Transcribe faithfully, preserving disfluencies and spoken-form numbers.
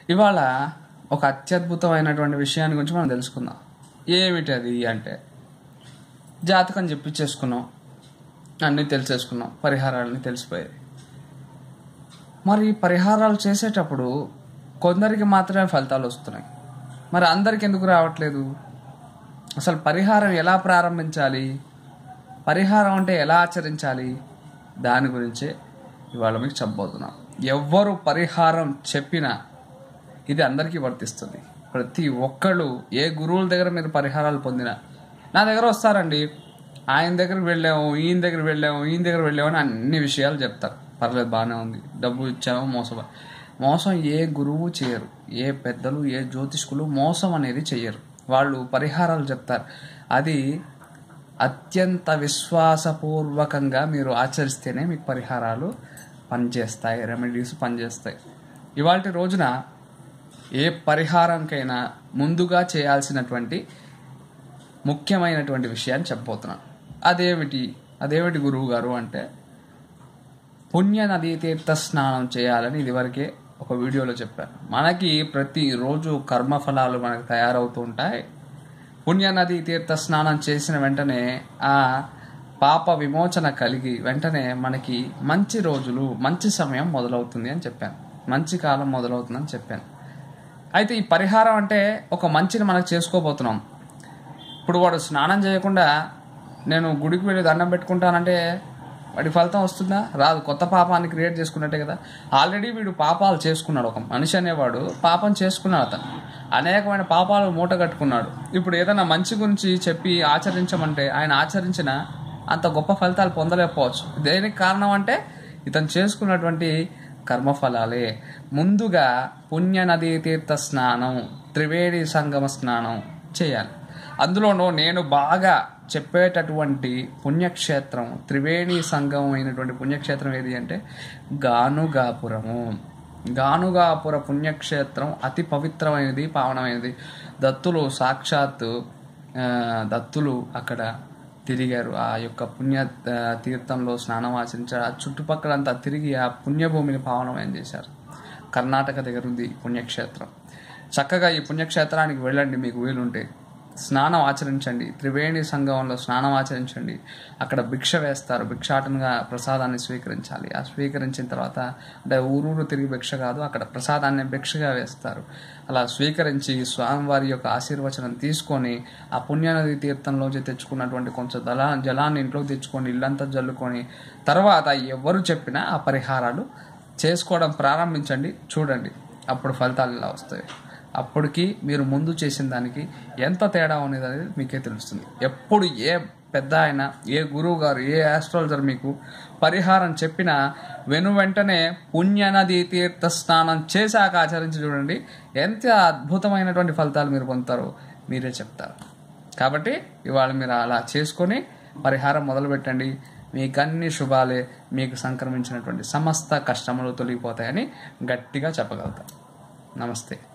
ఇవాళ ఒక అత్యద్భుతమైనటువంటి విషయాన్ని గురించి మనం తెలుసుకుందాం. ఏమిటి అది అంటే, జాతకం చెప్పించేసుకున్నాం, అన్నీ తెలిసేసుకున్నాం, పరిహారాలని తెలిసిపోయాయి. మరి పరిహారాలు చేసేటప్పుడు కొందరికి మాత్రమే ఫలితాలు వస్తున్నాయి, మరి అందరికి ఎందుకు రావట్లేదు? అసలు పరిహారం ఎలా ప్రారంభించాలి, పరిహారం అంటే ఎలా ఆచరించాలి, దాని గురించే ఇవాళ మీకు చెప్పబోతున్నాం. ఎవ్వరు పరిహారం చెప్పినా ఇది అందరికీ వర్తిస్తుంది. ప్రతి ఒక్కళ్ళు ఏ గురువుల దగ్గర మీరు పరిహారాలు పొందినా నా దగ్గర వస్తారండి, ఆయన దగ్గరికి వెళ్ళాము, ఈయన దగ్గరికి వెళ్ళాము, ఈయన దగ్గర వెళ్ళాము అని అన్ని విషయాలు చెప్తారు. పర్లేదు, బాగానే ఉంది, డబ్బు ఇచ్చాము, మోసం మోసం ఏ గురువు చేయరు, ఏ పెద్దలు, ఏ జ్యోతిష్కులు మోసం అనేది చెయ్యరు. వాళ్ళు పరిహారాలు చెప్తారు. అది అత్యంత విశ్వాసపూర్వకంగా మీరు ఆచరిస్తేనే మీకు పరిహారాలు పనిచేస్తాయి, రెమెడీస్ పనిచేస్తాయి. ఇవాళ రోజున ఏ పరిహారంకైనా ముందుగా చేయాల్సినటువంటి ముఖ్యమైనటువంటి విషయాన్ని చెప్పబోతున్నాను. అదేమిటి అదేమిటి గురువు గారు అంటే, పుణ్య నదీ తీర్థ స్నానం చేయాలని ఇదివరకే ఒక వీడియోలో చెప్పాను. మనకి ప్రతిరోజు కర్మఫలాలు మనకు తయారవుతూ ఉంటాయి. పుణ్య నదీ తీర్థ స్నానం చేసిన వెంటనే ఆ పాప విమోచన కలిగి వెంటనే మనకి మంచి రోజులు, మంచి సమయం మొదలవుతుంది అని చెప్పాను, మంచి కాలం మొదలవుతుందని చెప్పాను. అయితే ఈ పరిహారం అంటే ఒక మంచిని మనకు చేసుకోబోతున్నాం. ఇప్పుడు వాడు స్నానం చేయకుండా నేను గుడికి వెళ్ళి దండం పెట్టుకుంటానంటే వాడి ఫలితం వస్తుందా? రాదు. కొత్త పాపాన్ని క్రియేట్ చేసుకున్నట్టే కదా. ఆల్రెడీ వీడు పాపాలు చేసుకున్నాడు. ఒక మనిషి అనేవాడు పాపం చేసుకున్నాడు, అతను అనేకమైన పాపాలు మూట కట్టుకున్నాడు. ఇప్పుడు ఏదైనా మంచి గురించి చెప్పి ఆచరించమంటే ఆయన ఆచరించిన అంత గొప్ప ఫలితాలు పొందలేకపోవచ్చు. దేనికి కారణం అంటే ఇతను చేసుకున్నటువంటి కర్మఫలాలే. ముందుగా పుణ్య నదీ తీర్థ స్నానం, త్రివేణి సంగమ స్నానం చేయాలి. అందులోనూ నేను బాగా చెప్పేటటువంటి పుణ్యక్షేత్రం, త్రివేణి సంగమం అయినటువంటి పుణ్యక్షేత్రం ఏది అంటే గానుగాపురము. గానుగాపుర పుణ్యక్షేత్రం అతి పవిత్రమైనది, పావనమైనది. దత్తులు సాక్షాత్తు దత్తులు అక్కడ తిరిగారు, ఆ యొక్క పుణ్య తీర్థంలో స్నానం ఆచరించారు. ఆ చుట్టుపక్కలంతా తిరిగి ఆ పుణ్యభూమిని పావనమయం చేశారు. కర్ణాటక దగ్గర ఉంది పుణ్యక్షేత్రం. చక్కగా ఈ పుణ్యక్షేత్రానికి వెళ్ళండి, మీకు వీలుంటే స్నానం ఆచరించండి, త్రివేణి సంగమంలో స్నానం ఆచరించండి. అక్కడ భిక్ష వేస్తారు, భిక్షాటనగా ప్రసాదాన్ని స్వీకరించాలి. ఆ స్వీకరించిన తర్వాత అంటే ఊరూరు తిరిగి భిక్ష కాదు, అక్కడ ప్రసాదాన్ని భిక్షగా వేస్తారు. అలా స్వీకరించి స్వామివారి యొక్క ఆశీర్వచనం తీసుకొని ఆ పుణ్యనది తీర్థంలోంచి తెచ్చుకున్నటువంటి కొంచెం దళా జలాన్ని ఇంట్లోకి తెచ్చుకొని ఇల్లంతా జల్లుకొని తర్వాత ఎవరు చెప్పినా ఆ పరిహారాలు చేసుకోవడం ప్రారంభించండి. చూడండి అప్పుడు ఫలితాలు ఎలా వస్తాయి. అప్పటికి మీరు ముందు చేసిన దానికి ఎంత తేడా అనేది అనేది మీకే తెలుస్తుంది. ఎప్పుడు ఏ పెద్ద ఆయన, ఏ గురువు గారు, ఏ ఆస్ట్రాలజర్ మీకు పరిహారం చెప్పినా వెను వెంటనే పుణ్యనది తీర్థ స్నానం చేశాక ఆచరించి చూడండి, ఎంత అద్భుతమైనటువంటి ఫలితాలు మీరు పొందుతారో మీరే చెప్తారు. కాబట్టి ఇవాళ మీరు అలా చేసుకొని పరిహారం మొదలుపెట్టండి. మీకు అన్ని శుభాలే, మీకు సంక్రమించినటువంటి సమస్త కష్టములు తొలగిపోతాయని గట్టిగా చెప్పగలుగుతాం. నమస్తే.